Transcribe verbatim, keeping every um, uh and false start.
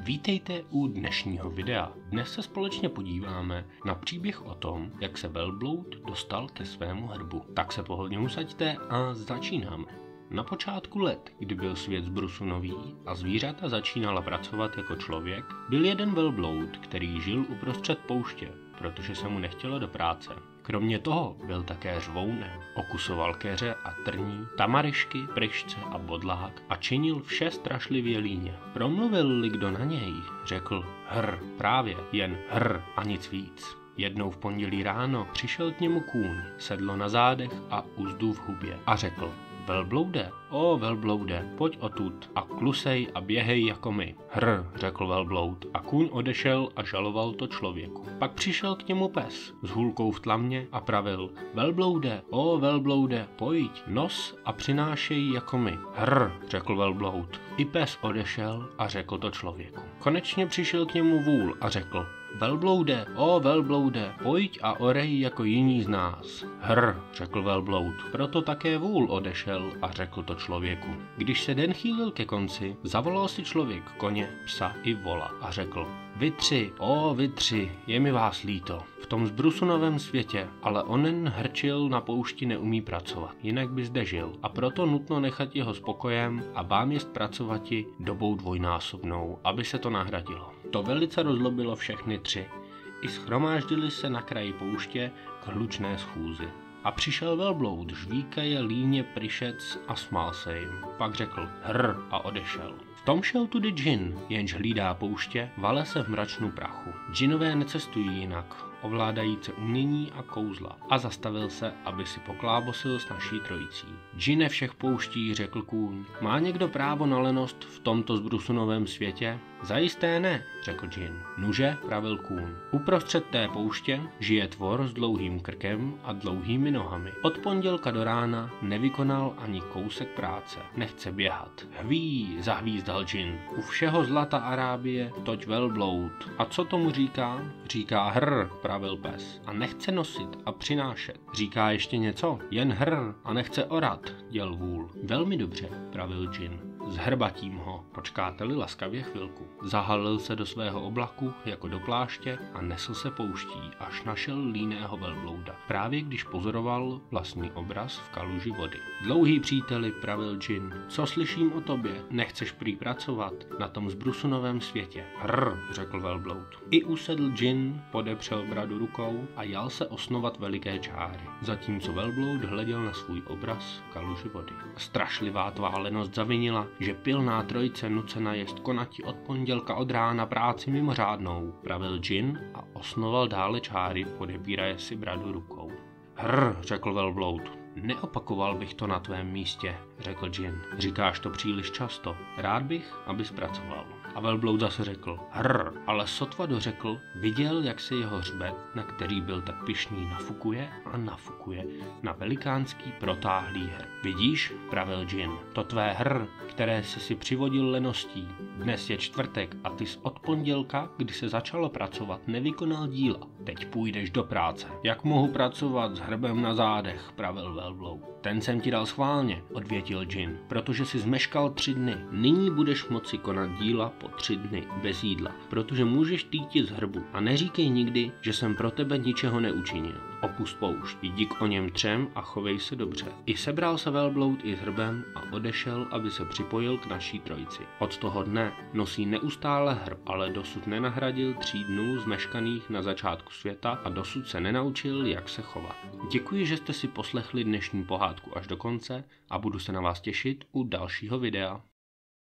Vítejte u dnešního videa. Dnes se společně podíváme na příběh o tom, jak se velbloud dostal ke svému hrbu. Tak se pohodlně usaďte a začínáme. Na počátku let, kdy byl svět zbrusu nový a zvířata začínala pracovat jako člověk, byl jeden velbloud, který žil uprostřed pouště, protože se mu nechtělo do práce. Kromě toho byl také řvounem, okusoval keře a trní, tamarišky, pryšce a bodlák a činil vše strašlivě líně. Promluvil-li kdo na něj, řekl hr, právě, jen hr a nic víc. Jednou v pondělí ráno přišel k němu kůň, sedlo na zádech a uzdu v hubě a řekl: Velbloude, o velbloude, pojď odtud a klusej a běhej jako my. Hr, řekl velbloud a kůň odešel a žaloval to člověku. Pak přišel k němu pes s hůlkou v tlamě a pravil: Velbloude, o velbloude, pojď, nos a přinášej jako my. Hr, řekl velbloud. I pes odešel a řekl to člověku. Konečně přišel k němu vůl a řekl: Velbloude, o velbloude, pojď a orej jako jiní z nás. Hr, řekl velbloud. Proto také vůl odešel a řekl to člověku. Když se den chýlil ke konci, zavolal si člověk koně, psa i vola a řekl: Vy tři, o vy tři, je mi vás líto. V tom zbrusunovém světě, ale onen hrčil na poušti neumí pracovat, jinak by zde žil. A proto nutno nechat jeho spokojem a vám jest pracovati dobou dvojnásobnou, aby se to nahradilo. To velice rozlobilo všechny tři. I schromáždili se na kraji pouště k hlučné schůzi. A přišel velbloud, žvíkaje líně pryšec a smál se jim. Pak řekl hr a odešel. V tom šel tudy džin, jenž hlídá pouště, vale se v mračnu prachu. Džinové necestují jinak, ovládajíce umění a kouzla, a zastavil se, aby si poklábosil s naší trojicí. Džine všech pouští, řekl kůň, má někdo právo na lenost v tomto zbrusunovém světě? Zajisté ne, řekl džin. Nuže, pravil kůň. Uprostřed té pouště žije tvor s dlouhým krkem a dlouhými nohami. Od pondělka do rána nevykonal ani kousek práce. Nechce běhat. Hví, zahvízdal džin. U všeho zlata Arábie toť velbloud. A co tomu říká? Říká hr, pravil pes. A nechce nosit a přinášet. Říká ještě něco? Jen hr a nechce orat, děl vůl. Velmi dobře, pravil džin. Zhrbatím ho, počkáte-li laskavě chvilku. Zahalil se do svého oblaku jako do pláště a nesl se pouští, až našel líného velblouda. Právě když pozoroval vlastní obraz v kaluži vody. Dlouhý příteli, pravil džin, co slyším o tobě, nechceš prý pracovat na tom zbrusunovém světě. Hr, řekl velbloud. I usedl džin, podepřel bradu rukou a jal se osnovat veliké čáry. Zatímco velbloud hleděl na svůj obraz v kaluži vody. Strašlivá tválenost zavinila, že pilná trojice nucena jest konati od pondělka od rána práci mimořádnou, pravil džin a osnoval dále čáry, podebíraje si bradu rukou. Hr, řekl velbloud. Neopakoval bych to na tvém místě, řekl džin. Říkáš to příliš často. Rád bych, abys pracoval. A velbloud zase řekl hr, ale sotva dořekl, viděl, jak se jeho hřbet, na který byl tak pyšný, nafukuje a nafukuje na velikánský protáhlý hr. Vidíš, pravil džin, to tvé hr, které jsi si přivodil leností. Dnes je čtvrtek a ty jsi od pondělka, kdy se začalo pracovat, nevykonal díla. Teď půjdeš do práce. Jak mohu pracovat s hrbem na zádech, pravil velbloud. Ten jsem ti dal schválně, odvětil džin, protože jsi zmeškal tři dny. Nyní budeš moci konat díla po tři dny bez jídla, protože můžeš týtit z hrbu a neříkej nikdy, že jsem pro tebe ničeho neučinil. Opust poušť, jdi k o něm třem a chovej se dobře. I sebral se velbloud i s hrbem a odešel, aby se připojil k naší trojici. Od toho dne nosí neustále hrb, ale dosud nenahradil tří dnů zmeškaných na začátku světa a dosud se nenaučil, jak se chovat. Děkuji, že jste si poslechli dnešní pohádku až do konce a budu se na vás těšit u dalšího videa.